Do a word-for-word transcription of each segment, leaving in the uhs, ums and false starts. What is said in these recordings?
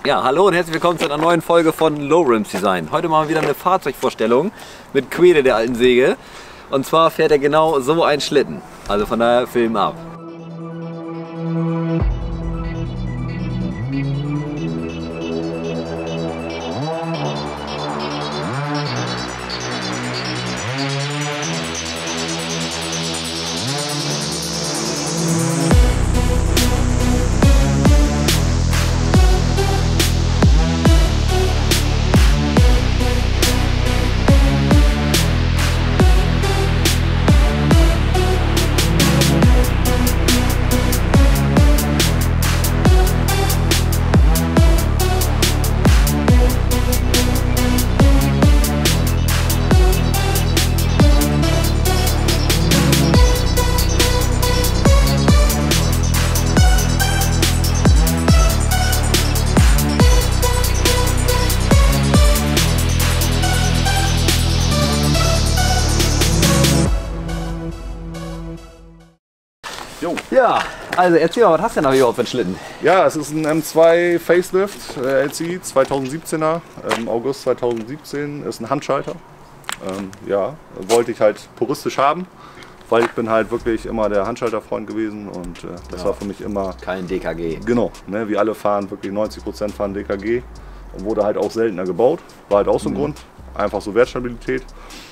Ja, hallo und herzlich willkommen zu einer neuen Folge von Low Rims Design. Heute machen wir wieder eine Fahrzeugvorstellung mit Quede, der alten Säge. Und zwar fährt er genau so einen Schlitten. Also von daher Film ab. Jo. Ja, also erzähl mal, was hast du denn da überhaupt für einen Schlitten? Ja, es ist ein M zwei Facelift äh, L C zweitausendsiebzehner, ähm, August zweitausendsiebzehn, ist ein Handschalter. Ähm, ja, wollte ich halt puristisch haben, weil ich bin halt wirklich immer der Handschalterfreund gewesen und äh, das Ja. war für mich immer... Kein D K G. Genau, ne, wie alle fahren, wirklich neunzig Prozent fahren D K G und wurde halt auch seltener gebaut, war halt auch so ein Mhm. Grund, einfach so Wertstabilität.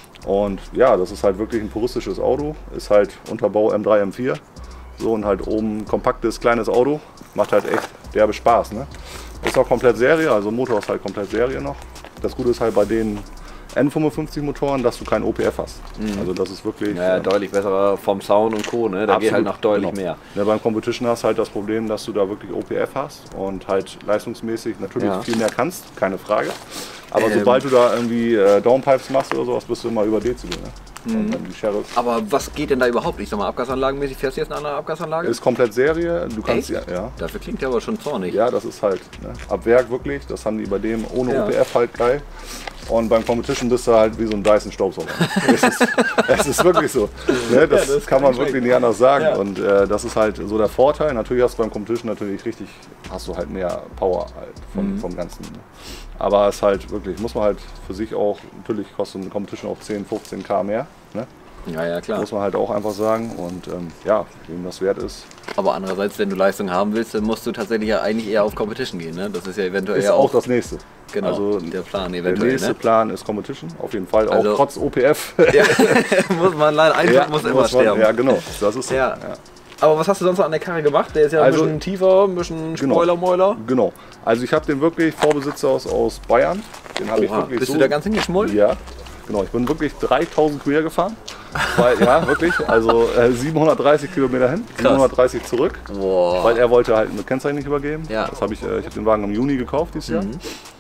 Und ja, das ist halt wirklich ein puristisches Auto, ist halt Unterbau M drei, M vier. So, und halt oben ein kompaktes, kleines Auto. Macht halt echt derbe Spaß. Ne? Ist auch komplett Serie, also Motor ist halt komplett Serie noch. Das Gute ist halt bei den N fünfundfünfzig Motoren, dass du keinen O P F hast. Mhm. Also das ist wirklich... Ja, äh, deutlich besser vom Sound und Co. Ne? Da geht halt absolut, noch deutlich genau. mehr. Ja, beim Competition hast du halt das Problem, dass du da wirklich O P F hast und halt leistungsmäßig natürlich Ja. viel mehr kannst, keine Frage. Aber Ähm. sobald du da irgendwie äh, Downpipes machst oder sowas, bist du immer über Dezibel. Ne? Und dann die Sheriff Aber was geht denn da überhaupt? Ich sag mal, abgasanlagenmäßig fährst du jetzt eine andere Abgasanlage? ist komplett Serie. Du kannst Echt? ja, ja. Dafür klingt der aber schon zornig. Ja, das ist halt ne, ab Werk wirklich. Das haben die bei dem ohne Ja. O P F halt geil. Und beim Competition bist du halt wie so ein Dyson-Staubsauger. es, ist, es ist wirklich so. Ne, das, Ja, das kann kann man ich wirklich schmecken. nicht anders sagen. Ja. Und äh, das ist halt so der Vorteil. Natürlich hast du beim Competition natürlich richtig, hast du halt mehr Power halt von, Mhm. vom Ganzen. Ne? Aber es ist halt wirklich, muss man halt für sich auch, natürlich kostet eine Competition auch zehn, fünfzehn K mehr. Ne? Ja, ja, klar. Muss man halt auch einfach sagen. Und ähm, ja, wem das wert ist, Aber andererseits, wenn du Leistung haben willst, dann musst du tatsächlich ja eigentlich eher auf Competition gehen. Ne? Das ist ja eventuell ist ja auch das nächste. genau, Also der Plan der eventuell. nächste Ne? Plan ist Competition, auf jeden Fall, Also- auch trotz O P F. Ja, muss man leider, ein Tod muss immer man- sterben. Ja, genau. Das ist so. Ja. Aber was hast du sonst noch an der Karre gemacht? Der ist ja Also- ein bisschen tiefer, ein bisschen Genau. Spoiler-Moiler. Genau. Also ich habe den wirklich Vorbesitzer aus, aus Bayern. Den habe ich Oha, wirklich bist so. du da ganz hingeschmollen? Ja. Genau, ich bin wirklich dreitausend quer gefahren. Weil, ja, wirklich. Also äh, siebenhundertdreißig Kilometer hin, siebenhundertdreißig zurück. Boah. Weil er wollte halt eine Kennzeichen nicht übergeben. Ja. Das habe ich, äh, ich habe den Wagen im Juni gekauft dieses Jahr. Mhm.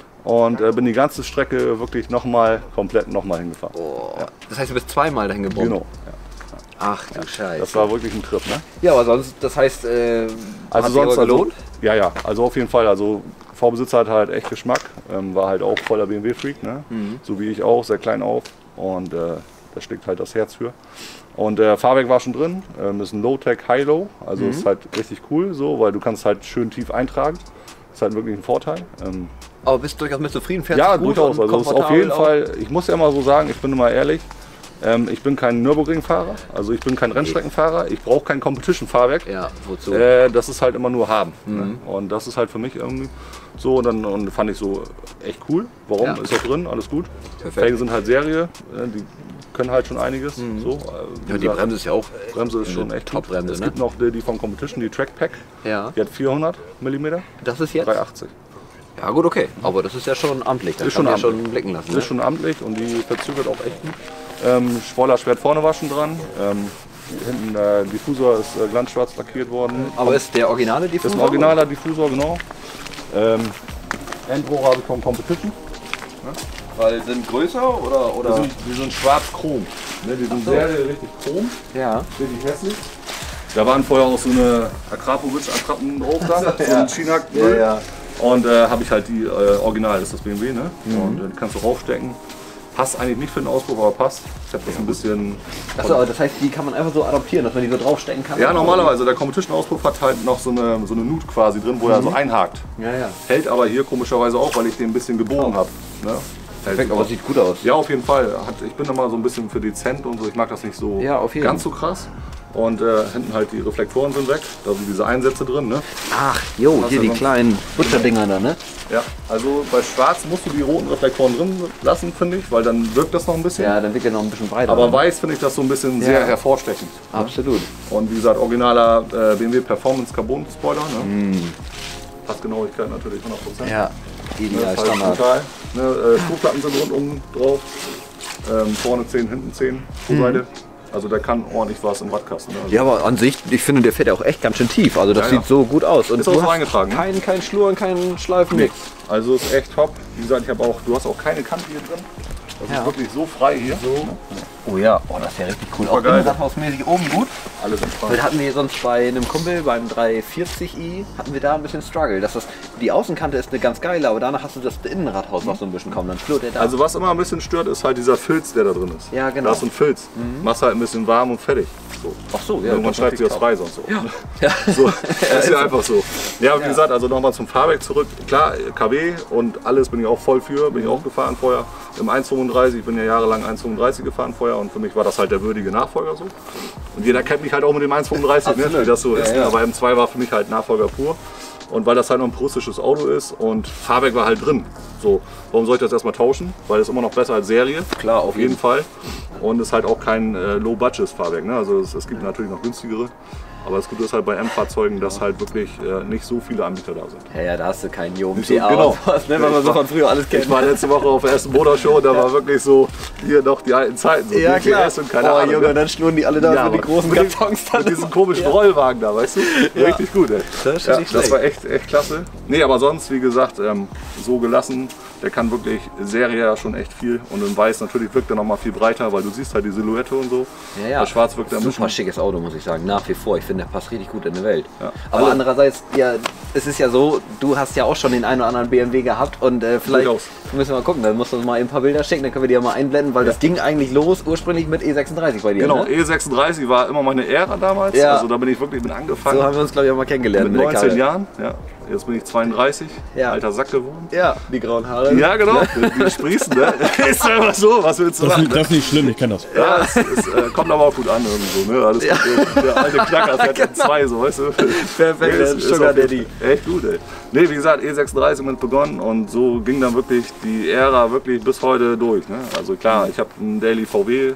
Und äh, bin die ganze Strecke wirklich nochmal, komplett nochmal hingefahren. Boah. Das heißt, du bist zweimal dahin gebrummt? Genau. Ja. Ach du Scheiße. Das war wirklich ein Trip, ne? Ja, aber sonst, das heißt, äh, Also hat sonst sich aber gelohnt? Also, ja, ja, also auf jeden Fall. Also Vorbesitzer hat halt echt Geschmack, ähm, war halt auch voller B M W-Freak, ne? Mhm. So wie ich auch, sehr klein auf und äh, da steckt halt das Herz für. Und äh, Fahrwerk war schon drin, ähm, ist ein Low-Tech High-Low, also Mhm. ist halt richtig cool so, weil du kannst halt schön tief eintragen. Ist halt wirklich ein Vorteil. Ähm, Aber bist du durchaus mit zufrieden? Fährst ja, du gut durchaus. und Also ist auf komfortabel jeden auch? Fall, ich muss ja mal so sagen, ich bin immer ehrlich, ähm, ich bin kein Nürburgring-Fahrer, also ich bin kein Rennstreckenfahrer, ich brauche kein Competition-Fahrwerk. Ja, wozu? Äh, das ist halt immer nur haben. Mhm. Ne? Und das ist halt für mich irgendwie so. Und dann und fand ich so echt cool. Warum? Ja. Ist auch drin, alles gut. Perfekt. Felgen sind halt Serie, äh, die können halt schon einiges. Mhm. So, äh, wie Ja, die gesagt, Bremse ist ja auch Bremse ist eine schon echt gut. Top-Bremse, Es ne? gibt noch die, die vom Competition, die Track Pack. Ja. Die hat vierhundert Millimeter, Das ist jetzt? dreihundertachtzig. Ja gut, okay. Aber das ist ja schon amtlich. Das Ist kann schon man ja amtlich. schon blicken lassen. Das Ne? ist schon amtlich und die verzögert auch echt gut. Ähm, Spoiler-Schwert vorne war schon dran. Ähm, hinten der Diffusor ist äh, glanzschwarz lackiert worden. Aber ist der originale Das Diffusor? ist ein originaler Diffusor, genau. Ähm, Endrohre habe ich vom Competition. Weil sind größer oder? Die oder? sind, die sind schwarz-chrom. Ne, die sind so. sehr, sehr richtig chrom. Ja. Richtig hässlich. Da waren vorher auch so eine Akrapovic-Attrappen drauf, da, so Ja. ein Chinak. Ja, ja. Und äh, habe ich halt die äh, Original, das ist das B M W, ne? Mhm. Und äh, die kannst du raufstecken. Passt eigentlich nicht für den Auspuff, aber passt. Ich habe das ein bisschen... Achso, aber das heißt, die kann man einfach so adaptieren, dass man die so draufstecken kann? Ja, normalerweise. Der Competition-Auspuff hat halt noch so eine, so eine Nut quasi drin, wo er so einhakt. Ja, ja. Hält aber hier komischerweise auch, weil ich den ein bisschen gebogen habe. Ne? Perfekt, aber sieht gut aus. Ja, auf jeden Fall. Hat, ich bin immer so ein bisschen für dezent und so. Ich mag das nicht so Ja, auf jeden. ganz so krass. Und äh, hinten halt die Reflektoren sind weg. Da sind diese Einsätze drin. Ne? Ach, jo, Hast hier du die noch- kleinen Butcherdinger da, ne? Ja, also bei Schwarz musst du die roten Reflektoren drin lassen, finde ich, weil dann wirkt das noch ein bisschen. Ja, dann wird der noch ein bisschen breiter. Aber ne? weiß finde ich das so ein bisschen sehr hervorstechend. Absolut. Und wie gesagt, originaler äh, B M W Performance Carbon Spoiler. Ne? Mm. Passgenauigkeit natürlich hundert Prozent. Ja, Ne, ideal, ist halt Standard. total. Ne, äh, Spurplatten sind rundum drauf. Ähm, vorne zehn, hinten zehn pro Seite. Also der kann ordentlich was im Radkasten. Ne? Also Ja, aber an sich, ich finde, der fährt ja auch echt ganz schön tief. Also das Ja, sieht ja. so gut aus. Und Ist auch du so hast eingetragen, ne? Kein, kein Schluren, kein Schleifen, Nix. nix. Also ist echt top. Wie gesagt, ich habe auch, du hast auch keine Kante hier drin. Das Ja. ist wirklich so frei hier. Oh ja, oh, das ist ja richtig cool. Super Auch geil. innenradhausmäßig oben gut. Alles entspannt. Das hatten wir sonst bei einem Kumpel, beim drei vierzig i, hatten wir da ein bisschen Struggle. Dass das, die Außenkante ist eine ganz geile, aber danach hast du das Innenradhaus, was so ein bisschen kommt. Dann schlurrt der da. Also was immer ein bisschen stört, ist halt dieser Filz, der da drin ist. Ja, genau. Da ist so ein Filz. Machst halt ein bisschen warm und fertig. So. Ach so, ja. Irgendwann das schreibt sie ist das natürlich frei sonst so. Ja. So, das ist ja einfach so. Ja, wie gesagt, also nochmal zum Fahrwerk zurück. Klar, K W und alles bin ich auch voll für, bin ich auch gefahren vorher. Im eins fünfunddreißig, ich bin ja jahrelang eins fünfunddreißig gefahren vorher und für mich war das halt der würdige Nachfolger so. Und jeder kennt mich halt auch mit dem eins fünfunddreißig, ne, Absolut. wie das so ist. Ja, ja. Aber M zwei war für mich halt Nachfolger pur. Und weil das halt noch ein puristisches Auto ist und Fahrwerk war halt drin. So, warum soll ich das erstmal tauschen? Weil es immer noch besser als Serie. Klar, auf jeden Fall. Und es ist halt auch kein äh, Low-Budget-Fahrwerk. Ne? Also es, es gibt natürlich noch günstigere. Aber das Gute ist halt bei M-Fahrzeugen, dass halt wirklich äh, nicht so viele Anbieter da sind. Ja, ja, da hast du keinen Jungen. so, genau. Was, ne, wenn man so von früher alles kennt. Ich war letzte Woche auf der ersten Motorshow und da war wirklich so, hier noch die alten Zeiten, so Ja, D T S klar. und keine oh, Ahnung. Junge, ne? dann schlurren die alle da Ja, für die aber großen mit dem- Kartons dann. Mit diesem komischen Ja. Rollwagen da, weißt du? Ja. Richtig gut, ey. Das ist ja, nicht das schlecht. war echt, echt klasse. Nee, aber sonst, wie gesagt, ähm, so gelassen. Der kann wirklich Serie ja schon echt viel. Und in Weiß natürlich wirkt er noch mal viel breiter, weil du siehst halt die Silhouette und so. Ja, ja. Bei Schwarz wirkt er ein Super bisschen... schickes Auto, muss ich sagen, nach wie vor. Ich finde, der passt richtig gut in die Welt. Ja. Aber Also- andererseits, ja, es ist ja so, du hast ja auch schon den einen oder anderen B M W gehabt und äh, vielleicht Durchaus. müssen wir mal gucken, dann musst du uns mal ein paar Bilder schicken, dann können wir die ja mal einblenden, weil das ging eigentlich los ursprünglich mit E sechsunddreißig bei dir. Genau, Ne? E sechsunddreißig war immer meine Ära damals. Ja. Also da bin ich wirklich mit angefangen. So haben wir uns, glaube ich, auch mal kennengelernt. mit der neunzehn Karre. Jahren. Ja. Jetzt bin ich zweiunddreißig, Ja. alter Sack geworden. Ja, die grauen Haare. Ja, genau, die, die sprießen, ne? Ist einfach so, was willst du Das ist, machen? nicht, das ist nicht schlimm, ich kenne das. Ja, es, es äh, kommt aber auch gut an irgendwie so, ne? Alles Ja. gut. Der alte Knacker fährt Genau. in zwei, so, weißt du? Perfekt, der ist- ist Sugar auf jeden Daddy. Fall Echt gut, ey. Nee, wie gesagt, E sechsunddreißig mit begonnen und so ging dann wirklich die Ära wirklich bis heute durch, ne? Also klar, ich habe einen Daily V W, äh,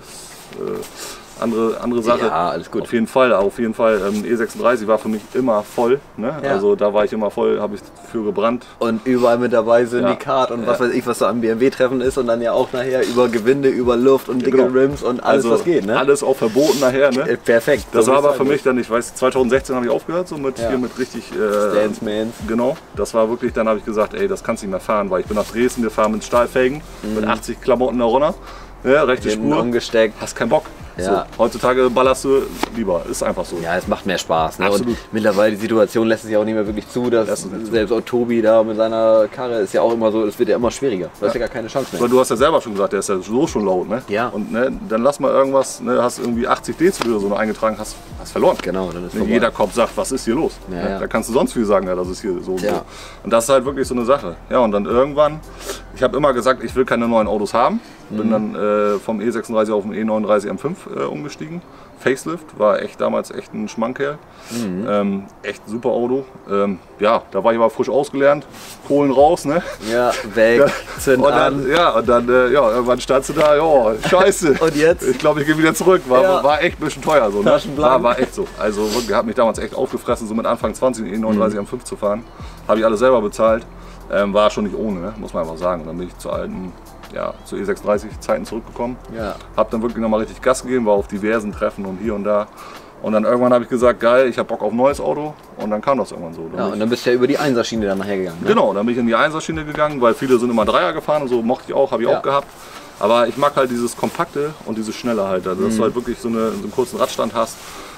andere, andere Sache. Ja, alles gut. Auf jeden Fall, auf jeden Fall. Ähm, E sechsunddreißig war für mich immer voll, ne? Ja. Also da war ich immer voll, habe ich für gebrannt. Und überall mit dabei sind Ja. die Kart und was Ja. weiß ich, was so am B M W-Treffen ist und dann ja auch nachher über Gewinde, über Luft und dicke Genau. Rims und alles, also was geht, ne? alles auch verboten nachher, ne? Äh, Perfekt. Das so war wie's aber sein für mich dann, ich weiß, zweitausendsechzehn habe ich aufgehört, so mit, Ja. hier mit richtig... Äh, muss. Dance Mans. Genau, das war wirklich, dann habe ich gesagt, ey, das kannst du nicht mehr fahren, weil ich bin nach Dresden gefahren mit Stahlfelgen, mit achtzig Klamotten da runter, ja, rechte Hinten Spur, umgesteckt. hast keinen Bock. Ja. So, heutzutage ballerst du lieber, ist einfach so. Ja, es macht mehr Spaß. Ne? Absolut. Und mittlerweile die Situation lässt es ja auch nicht mehr wirklich zu, dass Lässt es nicht zu. selbst auch Tobi da mit seiner Karre ist ja auch immer so, es wird ja immer schwieriger. Du hast ja gar keine Chance Weil mehr. du hast ja selber schon gesagt, der ist ja so schon laut, ne? Ja. Und ne, dann lass mal irgendwas, ne, hast irgendwie achtzig Dezibel oder so noch eingetragen, hast, hast verloren. Genau, dann ist Nicht vorbei. jeder Kopf sagt, was ist hier los? Ja, Ne? ja. Da kannst du sonst viel sagen, ja, das ist hier so und Ja. so. Und das ist halt wirklich so eine Sache. Ja, und dann irgendwann, ich habe immer gesagt, ich will keine neuen Autos haben. Bin Mhm. dann äh, vom E sechsunddreißig auf den E neununddreißig M fünf äh, umgestiegen. Facelift, war echt damals echt ein Schmankerl. Mhm. Ähm, echt super Auto. Ähm, ja, da war ich aber frisch ausgelernt. Kohlen raus, ne? Ja, weg, zünd Und an. dann, ja, und dann, äh, ja, irgendwann standst du da, ja, scheiße. Und jetzt? Ich glaube, ich gehe wieder zurück. War, Ja. war echt ein bisschen teuer. So, ne? Taschenblank. war, war echt so. Also wirklich, hat mich damals echt aufgefressen, so mit Anfang zwanzig E neununddreißig Mhm. M fünf zu fahren. Habe ich alles selber bezahlt. Ähm, war schon nicht ohne, ne? Muss man einfach sagen. Und dann bin ich zu alten, ja, zu E sechsunddreißig Zeiten zurückgekommen. Ja. Hab dann wirklich nochmal richtig Gas gegeben, war auf diversen Treffen und hier und da. Und dann irgendwann habe ich gesagt, geil, ich habe Bock auf ein neues Auto. Und dann kam das irgendwann so. Dann Ja, bin und dann bist du ja über die Einser-Schiene dann nachher gegangen. Ne? Genau, dann bin ich in die Einser-Schiene gegangen, weil viele sind immer Dreier gefahren und so, mochte ich auch, habe ich Ja. auch gehabt. Aber ich mag halt dieses Kompakte und dieses Schnelle halt, also dass Mhm. du halt wirklich so, eine, so einen kurzen Radstand hast.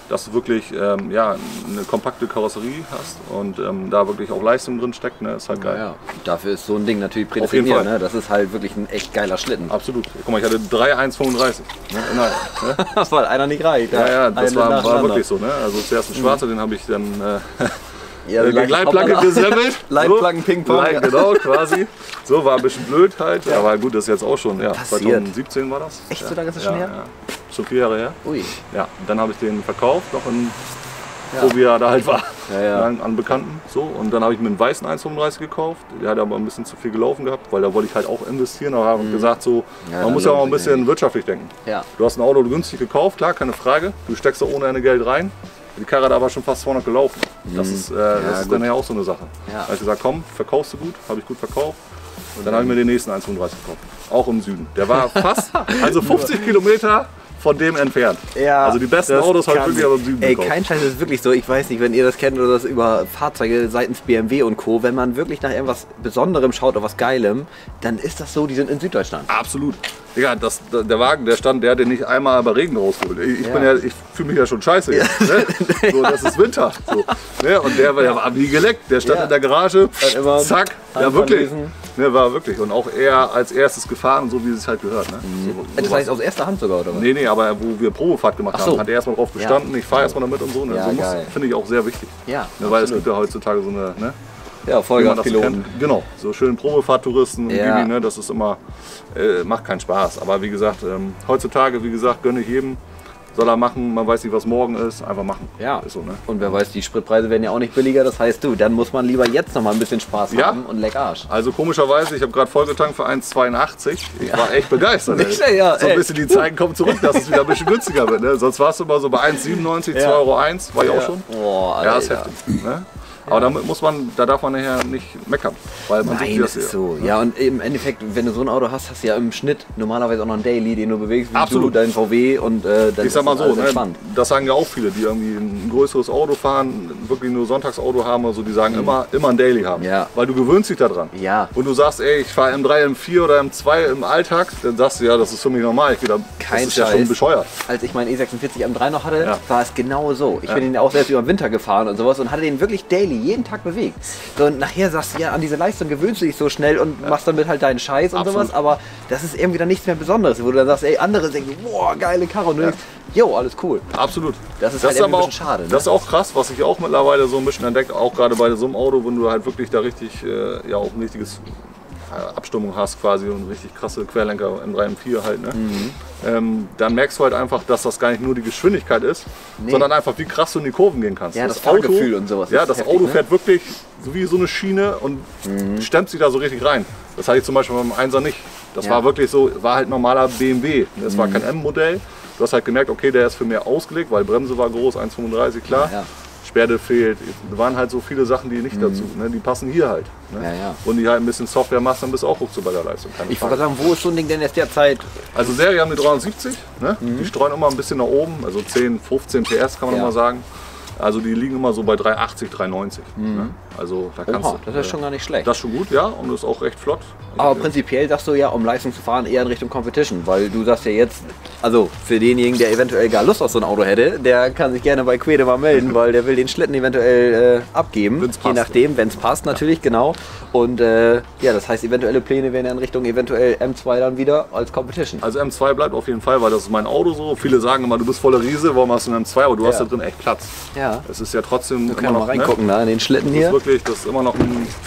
dass du wirklich ähm, ja, eine kompakte Karosserie hast und ähm, da wirklich auch Leistung drin steckt, ne? Ist halt geil. Ja, ja. Dafür ist so ein Ding natürlich Auf jeden prädestiniert, Fall. ne? Das ist halt wirklich ein echt geiler Schlitten. Absolut. Guck mal, ich hatte drei eins fünfunddreißig. Ne? Nein, ne? Weil einer nicht reicht. Ja, ja, das Eine war, war nacheinander. wirklich so. Ne? Also zuerst ein schwarzer, den habe ich dann äh, Ja, gegen Leitplanke gesemmelt. Leitplanken-Ping-Pong. Leit, Ja. genau, quasi. So, war ein bisschen blöd halt. Ja. Aber gut, das ist jetzt auch schon, ja, Passiert. zweitausendsiebzehn war das. Echt, ja. so lange ist das ja, schon her? Ja. Schon vier Jahre her. Ui. Ja, dann habe ich den verkauft, noch in, Ja. wo wir da halt waren, Ja, ja. An, an Bekannten. So. Und dann habe ich mir einen weißen eins fünfunddreißig gekauft. Der hat aber ein bisschen zu viel gelaufen gehabt, weil da wollte ich halt auch investieren. Aber habe gesagt, so, Ja, man dann muss ja auch ein lohnt sich bisschen nicht. wirtschaftlich denken. Ja. Du hast ein Auto günstig gekauft, klar, keine Frage. Du steckst da ohne Ende Geld rein. Die Karre hat aber schon fast zweihundert gelaufen. Das ist, äh, das ist gut. dann ja auch so eine Sache. Ja. Da habe ich gesagt, komm, verkaufst du gut, habe ich gut verkauft. Und dann habe ich mir den nächsten eins fünfunddreißig gekauft. Auch im Süden. Der war fast, also fünfzig Kilometer von dem entfernt. Ja, also die besten das Autos habe ich kann- wirklich aber im Süden Ey, gekauft. kein Scheiß, das ist wirklich so. Ich weiß nicht, wenn ihr das kennt oder das über Fahrzeuge seitens B M W und Co. Wenn man wirklich nach irgendwas Besonderem schaut, oder was Geilem, dann ist das so, die sind in Süddeutschland. Absolut. Digga, das, der Wagen, der stand, der hat den nicht einmal bei Regen rausgeholt. Ich, ich, Ja. bin ja, ich fühle mich ja schon scheiße. Jetzt, ne? So, das ist Winter. So, ne? Und der, war- der war wie geleckt. Der stand Ja. in der Garage, Dann immer zack. Ja, Hand wirklich. verlesen. Ne, war wirklich. Und auch er als erstes gefahren, so wie es halt gehört. Ne? So, Das sowas. heißt aus erster Hand sogar, oder was? Nee, nee, aber wo wir Probefahrt gemacht Ach so. haben, hat er erstmal drauf bestanden. Ja. Ich fahre erstmal damit und so. Ne? Ja, so muss, geil. finde ich auch sehr wichtig. Ja, Ne, weil es absolut. gibt ja heutzutage so eine, ne? Ja, wie man das so Vollgaspiloten. kennt. Genau, so schön Probefahrttouristen und Ja. Gibi, ne, das ist immer, äh, macht keinen Spaß. Aber wie gesagt, ähm, heutzutage, wie gesagt, gönne ich jedem, soll er machen, man weiß nicht, was morgen ist, einfach machen. Ja. Ist so, ne? Und wer weiß, die Spritpreise werden ja auch nicht billiger. Das heißt, du, dann muss man lieber jetzt noch mal ein bisschen Spaß Ja. haben und leck Arsch. Also komischerweise, ich habe gerade vollgetankt für eins zweiundachtzig. Ich war echt begeistert. Nicht ey. schlecht, ja, so ein ey. bisschen die Zeiten kommen zurück, dass es wieder ein bisschen günstiger wird. Ne? Sonst warst du immer so bei eins siebenundneunzig, Ja. zwei Euro eins, war ich auch schon. Boah, Alter. Ja, ist heftig. Ne? Aber damit muss man, da darf man nachher nicht meckern. Weil man Nein, sieht das ist so. Ja, und im Endeffekt, wenn du so ein Auto hast, hast du ja im Schnitt normalerweise auch noch einen Daily, den du bewegst, wie Absolut. du, dein V W und äh, dann Ich sag mal ist das so, alles ne, entspannt. das sagen ja auch viele, die irgendwie ein größeres Auto fahren, wirklich nur Sonntagsauto haben oder so, die sagen immer, immer ein Daily haben. Mhm. Ja. Weil du gewöhnst dich daran. Ja. Und du sagst, ey, ich fahre M drei, M vier oder M zwei im Alltag, dann sagst du, ja, das ist für mich normal. Ich wieder, Kein das ist ja Scheiß. schon bescheuert. Als ich meinen E sechsundvierzig M drei noch hatte, Ja. war es genau so. Ich Ja. bin den auch selbst über den Winter gefahren und sowas und hatte den wirklich daily, jeden Tag bewegt. So, und nachher sagst du, ja, an diese Leistung gewöhnst du dich so schnell und machst damit halt deinen Scheiß und Absolut. sowas, aber das ist irgendwie dann nichts mehr Besonderes, wo du dann sagst, ey, andere denken, boah, geile Karre und du Ja. denkst, jo, alles cool. Absolut. Das ist halt irgendwie aber ein bisschen schade, ne? Das ist auch krass, was ich auch mittlerweile so ein bisschen entdeckt, auch gerade bei so einem Auto, wenn du halt wirklich da richtig, äh, ja auch ein richtiges äh, Abstimmung hast quasi und richtig krasse Querlenker M drei, M vier halt, ne? Mhm. Ähm, dann merkst du halt einfach, dass das gar nicht nur die Geschwindigkeit ist, Nee. sondern einfach wie krass du in die Kurven gehen kannst. Ja, das Fahrgefühl und sowas Ja, ist das heftig, Auto ne? fährt wirklich so wie so eine Schiene und stemmt sich da so richtig rein. Das hatte ich zum Beispiel beim Einser nicht. Das Ja. war wirklich so, war halt normaler B M W. Das war kein M-Modell. Du hast halt gemerkt, okay, der ist für mehr ausgelegt, weil Bremse war groß, eins fünfunddreißig, klar. Ja, ja. Sperre fehlt. Da waren halt so viele Sachen, die nicht dazu, ne? Die passen hier halt. Ne? Ja, ja. Und die halt ein bisschen Software machst, dann bist du auch ruckzuck bei der Leistung. Keine Ich Frage. wollte sagen, wo ist so ein Ding denn jetzt derzeit? Also Serie haben die dreihundertsiebzig, ne? Mhm. Die streuen immer ein bisschen nach oben, also zehn, fünfzehn P S kann man Ja. mal sagen. Also die liegen immer so bei dreihundertachtzig, dreihundertneunzig. Ne? Also da kannst Oha, du, das ist schon gar nicht schlecht. das ist schon gut, ja, und ist auch recht flott. Aber prinzipiell sagst du ja, um Leistung zu fahren, eher in Richtung Competition, weil du sagst ja jetzt, also für denjenigen, der eventuell gar Lust auf so ein Auto hätte, der kann sich gerne bei Quede mal melden, weil der will den Schlitten eventuell äh, abgeben, Wenn's je passt. nachdem, wenn es passt natürlich, genau. Und äh, ja, das heißt, eventuelle Pläne wären ja in Richtung eventuell M zwei dann wieder als Competition. Also M zwei bleibt auf jeden Fall, weil das ist mein Auto so. Viele sagen immer, du bist voller Riese, warum hast du einen M zwei? Aber du hast Ja. da drin echt Platz. Ja, Es ist ja trotzdem wir immer können mal noch, reingucken, ne, in den Schlitten Das ist hier. wirklich, das ist immer noch ein,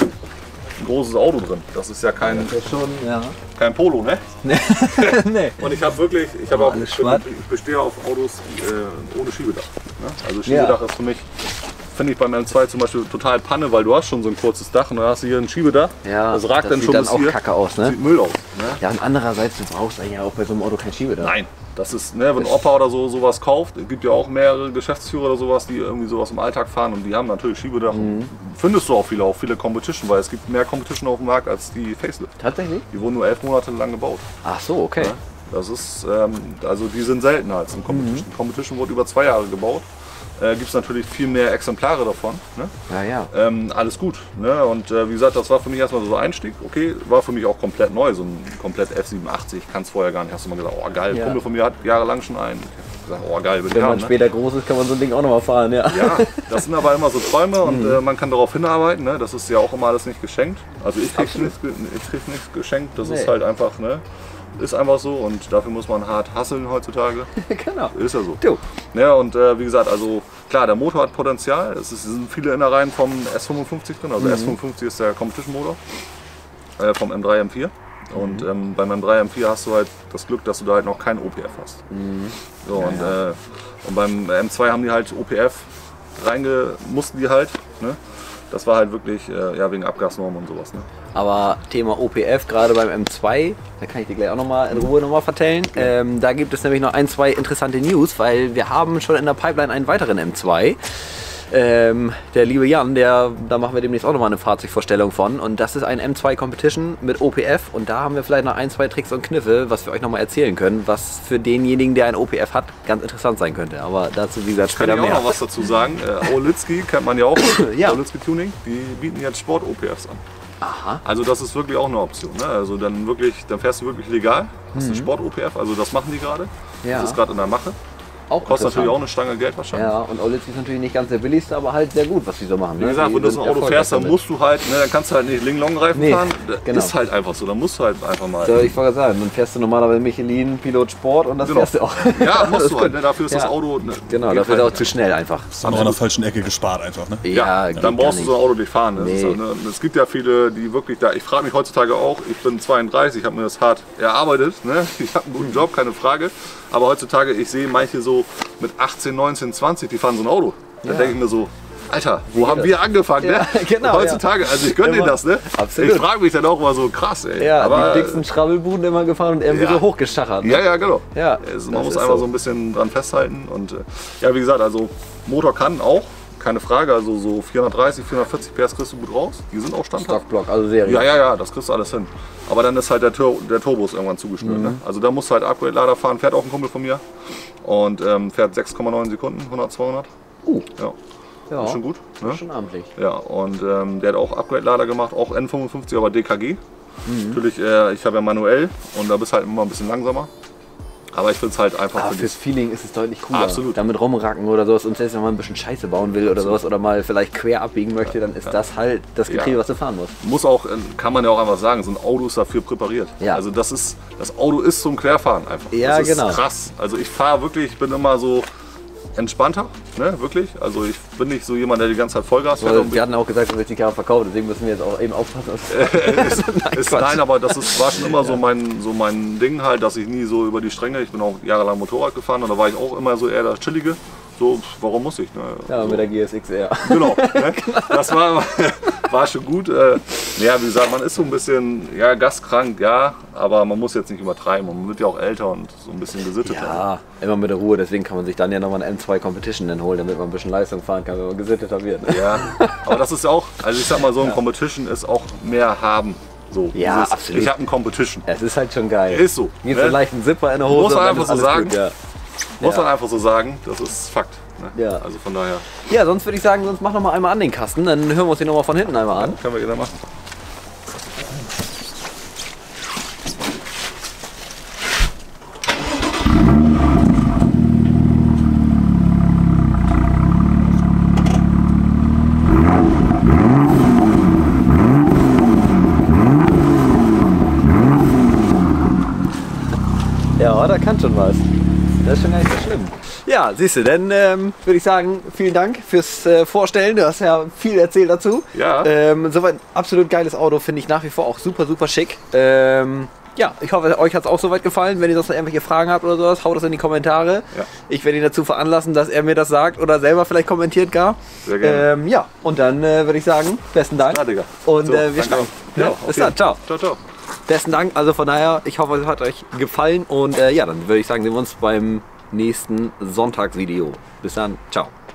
ein großes Auto drin. Das ist ja kein, Schon, ja. kein Polo, ne? nee. Und ich habe wirklich, ich habe auch, alles ich, bin, schwarz. ich bestehe auf Autos äh, ohne Schiebedach. Ne? Also Schiebedach ist für mich, finde ich beim M zwei zum Beispiel total Panne, weil du hast schon so ein kurzes Dach und dann hast du hier ein Schiebedach. Ja, das ragt das dann sieht schon dann bis auch hier. kacke aus, ne? Sieht Müll aus. Ne? Ja, und andererseits, du brauchst eigentlich auch bei so einem Auto kein Schiebedach. Nein, das ist, ne, wenn Opa oder so sowas kauft, es gibt ja auch mehrere Geschäftsführer oder sowas, die irgendwie sowas im Alltag fahren und die haben natürlich Schiebedach. Mhm. Findest du auch viele, auch viele Competition, weil es gibt mehr Competition auf dem Markt als die Facelift. Tatsächlich? Die wurden nur elf Monate lang gebaut. Ach so, okay. Ja, das ist, ähm, also die sind seltener als im Competition. Mhm. Competition wurde über zwei Jahre gebaut. Äh, gibt es natürlich viel mehr Exemplare davon. Ne? Ja, ja. Ähm, alles gut. Ne? Und äh, wie gesagt, das war für mich erstmal so ein Einstieg. Okay, war für mich auch komplett neu. So ein komplett F siebenundachtzig, kann es vorher gar nicht. Hast du mal gesagt, oh geil, Ja. Kumpel von mir hat jahrelang schon einen. gesagt, oh geil, bin ich Wenn man haben, ne? später groß ist, kann man so ein Ding auch nochmal fahren, ja. Ja, das sind aber immer so Träume und äh, man kann darauf hinarbeiten. Ne? Das ist ja auch immer alles nicht geschenkt. Also ich krieg nichts, ich krieg nichts geschenkt. Das Nee. ist halt einfach, ne? Ist einfach so und dafür muss man hart hustlen heutzutage. Genau. Ist ja so. Du. Ja, und äh, wie gesagt, also klar, der Motor hat Potenzial. Es ist- es sind viele Innereien vom S fünfundfünfzig drin. Also S fünfundfünfzig ist der Competition Motor äh, vom M drei M vier. Und ähm, beim M drei M vier hast du halt das Glück, dass du da halt noch kein O P F hast. So, und, äh, und beim M zwei haben die halt O P F reinge, mussten die halt. Ne? Das war halt wirklich äh, ja, wegen Abgasnormen und sowas. Ne? Aber Thema O P F, gerade beim M zwei, da kann ich dir gleich auch nochmal in Ruhe nochmal vertellen. Ähm, da gibt es nämlich noch ein, zwei interessante News, weil wir haben schon in der Pipeline einen weiteren M zwei. Ähm, der liebe Jan, der, da machen wir demnächst auch nochmal eine Fahrzeugvorstellung von. Und das ist ein M zwei Competition mit O P F. Und da haben wir vielleicht noch ein, zwei Tricks und Kniffe, was wir euch nochmal erzählen können, was für denjenigen, der ein O P F hat, ganz interessant sein könnte. Aber dazu, wie gesagt, Kann später ich auch mehr. noch was dazu sagen. Äh, Aulitzky kennt man ja auch. Ja. Aulitzky Tuning, die bieten jetzt Sport-O P Fs an. Aha. Also das ist wirklich auch eine Option. Ne? Also dann wirklich, dann fährst du wirklich legal, hast einen Sport-O P F, also das machen die gerade. Ja. Das ist gerade in der Mache. Auch Kostet natürlich auch interessant. eine Stange Geld wahrscheinlich. Ja, und Olitzky ist natürlich nicht ganz der billigste, aber halt sehr gut, was die so machen. Wie ne? gesagt, Die wenn du so sind ein Auto erfolgreich fährst, dann damit. musst du halt, ne, dann kannst du halt nicht Ling-Long-Reifen Nee, fahren. Das genau. ist halt einfach so, dann musst du halt einfach mal. So, ich wollte gerade sagen, dann fährst du normalerweise Michelin, Pilot Sport und das Genau. fährst du auch. Ja, musst Das du halt, ist ne, dafür ist das Ja. Auto. Ne, Genau, geht dafür ist halt, er auch zu schnell einfach. Ist dann auch an der falschen Ecke gespart einfach, ne? Ja, geht dann gar brauchst du so ein nicht. Auto nicht fahren. Ne? Das ist Nee. halt, ne? Es gibt ja viele, die wirklich da. Ich frage mich heutzutage auch, ich bin zweiunddreißig, ich habe mir das hart erarbeitet. Ne? Ich habe einen guten Job, keine Frage. Aber heutzutage, ich sehe manche so mit achtzehn, neunzehn, zwanzig, die fahren so ein Auto. Da Ja. denke ich mir so, Alter, wo geht haben das? wir angefangen? Ja, ne? genau, Heutzutage, also ich gönne Immer. denen das. Ne? Absolut. Ich frage mich dann auch mal so, krass, ey. Ja, Aber, die dicksten Schrabbelbuden immer gefahren und irgendwie Ja. so hochgeschachert. Ne? Ja, ja, genau. Ja, Also das man muss ist einfach so. so ein bisschen dran festhalten. Und äh, ja, wie gesagt, also Motor kann auch, keine Frage, also so vierhundertdreißig, vierhundertvierzig P S kriegst du gut raus. Die sind auch standhaft. Stockblock, also Serie. Ja, ja, ja, das kriegst du alles hin. Aber dann ist halt der, Tur der Turbo ist irgendwann zugeschnürt. Mhm. Ne? Also da musst du halt Upgrade-Lader fahren, fährt auch ein Kumpel von mir. Und ähm, fährt sechs Komma neun Sekunden, hundert, zweihundert. Uh, Ja, ja, ist schon gut. Ne? schon amtlich. Ja, und ähm, der hat auch Upgrade-Lader gemacht, auch N fünfundfünfzig, aber D K G. Mhm. Natürlich, äh, ich habe ja manuell und da bist halt immer ein bisschen langsamer. Aber ich finde es halt einfach Aber für fürs die- Feeling ist es deutlich cooler. Absolut. Damit rumracken oder sowas. Und selbst wenn man ein bisschen Scheiße bauen will oder sowas oder mal vielleicht quer abbiegen möchte, dann ist das halt das Getriebe, Ja. was du fahren musst. muss auch, äh, kann man ja auch einfach sagen, so ein Auto ist dafür präpariert. Ja. Also das ist, das Auto ist zum Querfahren einfach. Ja, das ist genau. krass. Also ich fahre wirklich, ich bin immer so entspannter, ne, wirklich. Also ich bin nicht so jemand, der die ganze Zeit Vollgas fährt. Weil und wir hatten auch gesagt, dass wir die Karre verkaufen, deswegen müssen wir jetzt auch eben aufpassen. Dass nein, ist, Quatsch. nein, aber das ist, war schon immer so, mein, so mein Ding halt, dass ich nie so über die Stränge, ich bin auch jahrelang Motorrad gefahren und da war ich auch immer so eher das Chillige. So, pff, warum muss ich? Ne? Ja, so. mit der G S X R. Genau, ne? Das war, war schon gut. Äh, ja, wie gesagt, man ist so ein bisschen ja, gastkrank, ja, aber man muss jetzt nicht übertreiben. Man wird ja auch älter und so ein bisschen gesitteter. Ja, immer mit der Ruhe, deswegen kann man sich dann ja nochmal eine M zwei Competition dann holen, damit man ein bisschen Leistung fahren kann, wenn man gesitteter wird. Ne? Ja, aber das ist auch, also ich sag mal so, ein Competition ist auch mehr haben. So, Ja, dieses, absolut. Ich habe einen Competition. Es ist halt schon geil. Ist so. Gibt ne? einen leichten Zipper in der Hose Muss man und dann einfach ist so alles sagen. gut, ja. Muss Ja. man einfach so sagen, das ist Fakt. Ne? Ja. Also von daher Ja, sonst würde ich sagen, sonst mach noch mal einmal an den Kasten, dann hören wir uns den noch mal von hinten einmal an. können wir gerne machen. Ja, da kann schon was. Das ist schon gar nicht so schlimm. Ja, siehst du, dann ähm, würde ich sagen, vielen Dank fürs äh, Vorstellen. Du hast ja viel erzählt dazu. Ja. Ähm, soweit absolut geiles Auto, finde ich nach wie vor auch super, super schick. Ähm, ja, ich hoffe, euch hat es auch soweit gefallen. Wenn ihr sonst noch irgendwelche Fragen habt oder sowas, haut das in die Kommentare. Ja. Ich werde ihn dazu veranlassen, dass er mir das sagt oder selber vielleicht kommentiert gar. Sehr gerne. Ähm, ja, und dann äh, würde ich sagen, besten Dank. Ja, Digga. Und So, äh, wir danke schnacken. auch. Ja, Ja, auf bis jeden dann, ciao. Ciao, ciao. Besten Dank, also von daher, ich hoffe, es hat euch gefallen und äh, ja, dann würde ich sagen, sehen wir uns beim nächsten Sonntagsvideo. Bis dann, ciao.